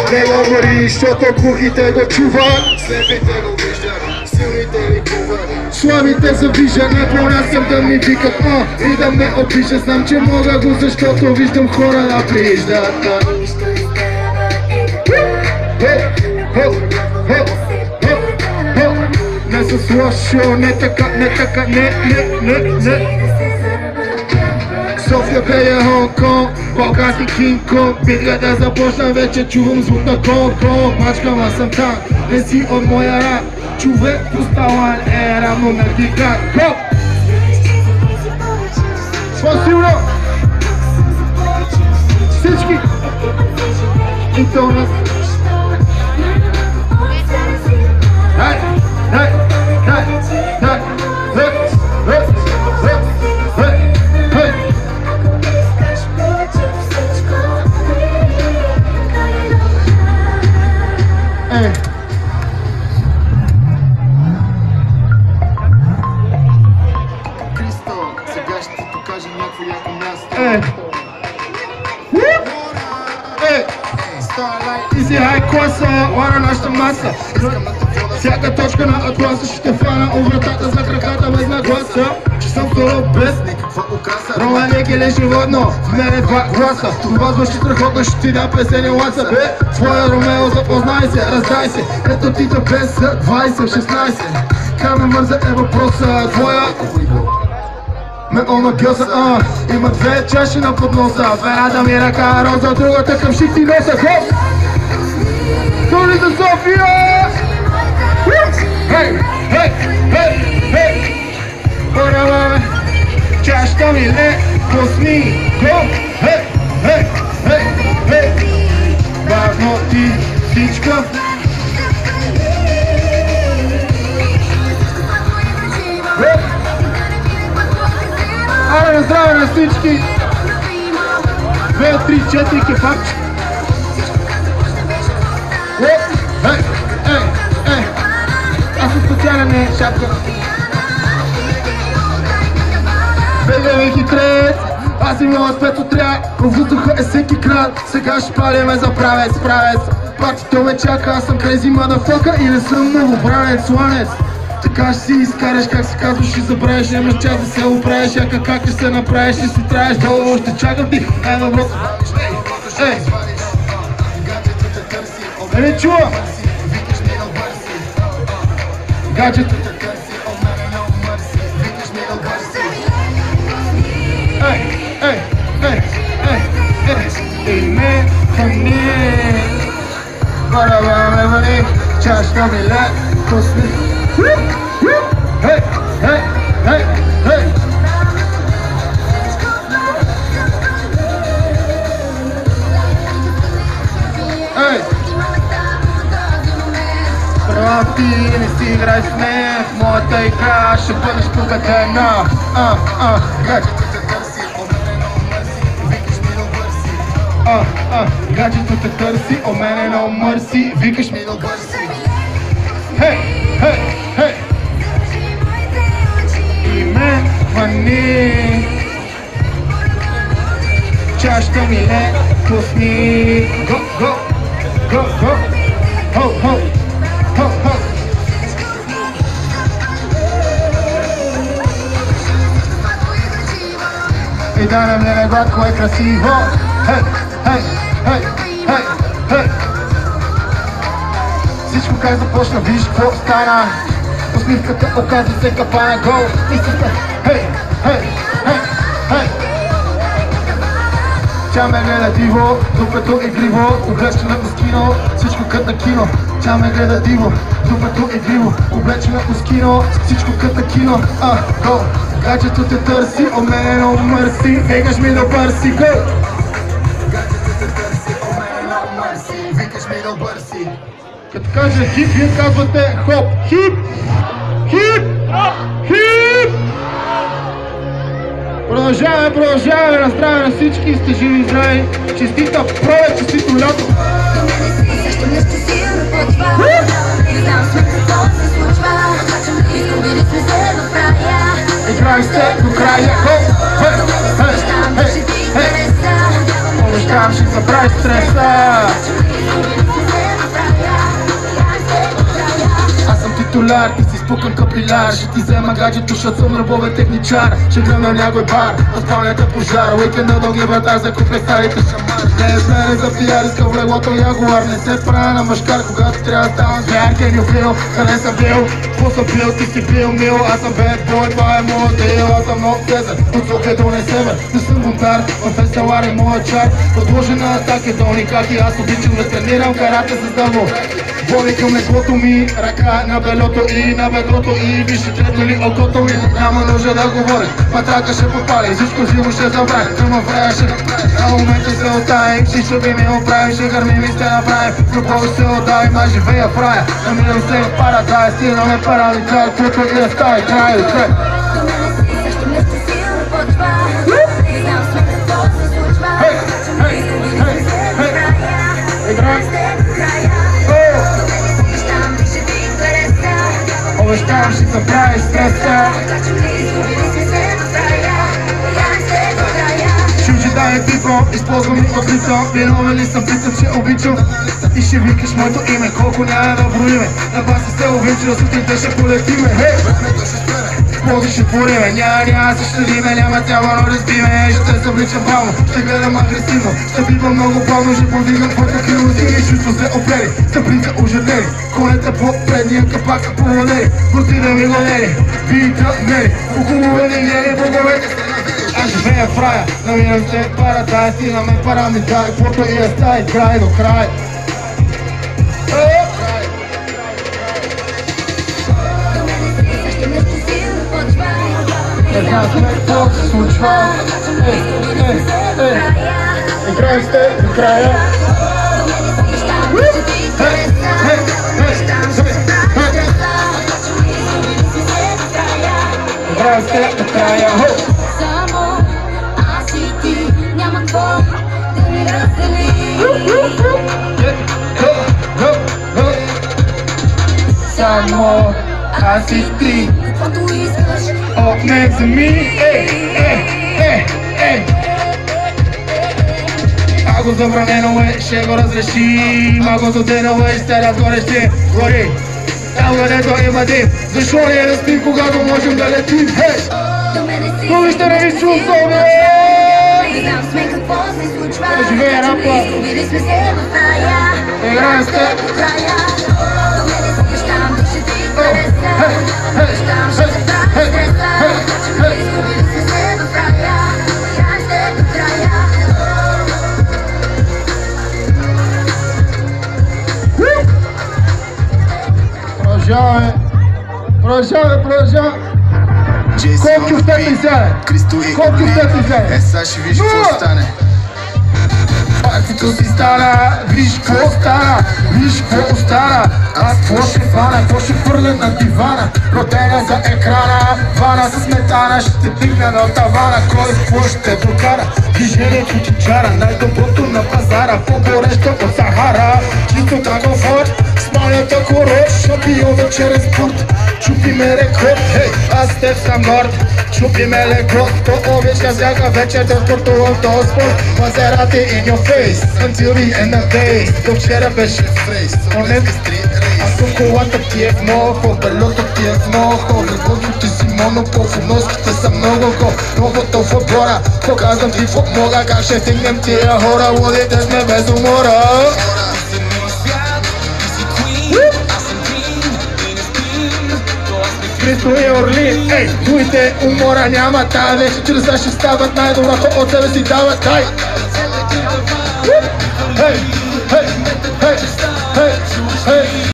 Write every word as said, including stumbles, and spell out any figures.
Не говори, защото глухите го чуват. Слепите го виждат, силните ли куват. Слабите завиждат, не понасям да ми викат а, и да ме обижат. Знам, че мога го, защото виждам хора да прииждат. Не с лошо, не така, не така, не, не, не, не. София, Пея, Хонг-Конг, Балкански Кинг-Конг. Битка да започна, вече чувам звук на Конг-Конг. Мачкама съм там, не си от моя рap. Човек посталан е равно на гигант. Гоп! По-силно! Всички! И то нас! Дай! Дай! Дай! Дай! Дай! Дай! Дай! Дай! Ей! Ей! Ей! Изи хай класа, лара нашата маса. Всяка точка на атласа ще фана от вратата за краката без нагласа. Че съм второ без никаква украса. Романик или животно, в мене два гласа. Това звучи страхотно, ще ти дам песен и ласа. Бе, твоя Ромео, запознай се, раздай се. Ето ти да без двайсет шестнайсет. Каме мърза е въпроса, твоя ме ома гълса, а, има две чаши на подноса. В едната ми ръка роза, другата към шик ти носа. Хоп! Тури за София! Хей, хей, хей, хей! Порава, чашата ми ле, пусни го! Хей, хей, хей, хей! Бавно ти всичка. Аре, на здраве на всички! Две, три, четири, кефапче! Ей, ей, ей! Аз съм специален не шапка! Бегай хитрец! Аз имам спецотряд! Във въздуха е всеки град! Сега ще палиме за правец, правец! Партито ме чака, аз съм crazy motherfucker и не съм новобранец, сланец! Така ще си изкараш, как се казваш и забравиш. Нямаш час да се оправиш, яка как ще се направиш и си траеш долу, ще чакам ти. Ей, добро! Ей! Ей, не чувам! Гаджето! Ей, ей, ей, ей, ей! И ме хвани! Барава ме вани, чашка ми лед, пусни! Hey, hey, hey, hey! Hey! Прав ти не си играй с мен, в моята игра ще бъдеш победена. А, а, гаджето те търси, о мене но мърси, викаш ми но бърси. А, а, гаджето те търси, о мене но мърси, викаш ми но бърси. Хей, хей, хей! И ме хвани, чашата ми ле, пусни. Го, го, го, го, хо, хо, хо, хо. И да не ме гладко е красиво. Хей, хей, хей, хей, хей. Всичко как започна, виж какво стана. Усмивката оказва се капана гол. Истинска, хей, хей, хей, хей. Тя ме гледа диво, докато игриво, облечена в скино, всичко кът на кино. Тя ме гледа диво, докато игриво, облечена в скино, всичко кът на кино. А, гол, гаджето те търси, о мене но мърси, викаш ми да бърси, гол. Гаджето те търси, о мене но мърси, викаш ми да бърси. Като кажа хип, вие казвате хоп, хип, хип, хип. Продължаваме, продължаваме, на здраве на всички, сте живи и здрави. Честита пролет, честито лято. Също нещо силно почва. Не знам сме какво се случва. Изгубили сме се в края. Играй сте до края. Хей, хей, хей, хей. Обещавам, ще забравиш стреса. титуляр, ти си спукан капиляр. Ще ти взема гаджето, защото съм любовен техничар. Ще гръмна някой бар, отпалнята пожар. Уикенда дълги вратар, закупя старите шамар. Не е смене за пиар, иска в леглото ягуар. Не се правя на мъжкар, когато трябва да ставам звяр. Can you feel, къде съм бил? Какво съм бил, ти си бил мил. Аз съм bad boy, това е моят дел. Аз съм много сезър, от София до Несевер. Не съм бунтар, в фестивар е моят чар. Подложен на атаки, долни каки. Аз обичам да тренирам карате с дърво. Води към леглото ми, ръка на белото и на бедрото и вижте трепнали окото ми. Няма нужда да говоря, патрака ще попали, всичко живо ще забравим. Тъма време ще направим, на момента се оставим. Всичко би ми оправим, ще гърмим и ще направим. Любов ще отдавим, а живея в рая. Намирам се в парадайз, стигнаме парализай, което и да стане край от край. До мене си, също не сте силно почва. Не знам сме какво се случва. Хей, хей, хей, хей, играй. Обещавам, ще забрави стреса. Чужи дай пипо, използвам и опитам. Виновен ли съм, питам, че обичам. И ще викаш моето име, колко няма да броиме. На баси се обича, сутринта ще полетиме. Хей! Ползи ще пориме, няма, няма се щадиме, няма тяло, но разбиме. Ще се обличам бавно, ще гледам агресивно. Ще бивам много бавно, ще повдигам твоята крило. Сини чувство се опрели, стъпринка ожедели. Конета по предния капак поводели. Протида ми гонели, бита мели. Ухубувани нели боговете. Аз живея в рая, намирам се в парадайз. Стигаме парамитай, каквото и да стане, край до край. Не знам сме какво се случва. Ей, ей, ей, играй сте до края. Ей, ей, ей, играй сте до края. Само аз и ти, няма какво да ни раздели. Само аз и ти, Каквото искаш. от мен за ми. Ей, ей, ей, ей. Ако забранено е, ще го разрешим. Ако задено е, ще разгоре ще гори. Там където има дим, защо не е да спим, когато можем да летим? Хей! Но вижте не ви чувствам, бе! Не знам сме какво се случва. Живея рапа. Изгубили сме се в рая. Играем сте до края. До мене си обещавам, че ще ти хареса. Обещавам, ще те прави стреса. Изгубили сме се в рая. Играем сте до края. Продължаваме, продължаваме, продължаваме. Колко кюфтета изяде? Колко кюфтета изяде? Е, сега ще виж какво стане. Партито си стана, виж какво стана, виж какво стана. Аз какво ще фана, какво ще хвърля на дивана. Родена за екрана, вана с сметана. Ще дигна на тавана, кой какво ще докара. Движението ти чара, най-доброто на пазара. По-горещо от Сахара, чисто комфорт. С моята корош, шампиона чрез спорт. Чупиме рекорд, хей, аз с теб съм горд. Чупиме леко, то обича всяка вечер да спортувам този спорт. Мазерати in your face, until the end of days. До вчера беше фрейс, онес ако колата ти е в мохо, белото ти е в мохо. Леглото ти си монопол, носките са много го. Новото в отбора, показвам ти какво мога. Как ще стигнем тия хора, лудите сме без умора. Христо и Орлин, ей, дуйте умора няма тая вече. Чрез ще стават най-доброто от себе си дават, дай! Ей!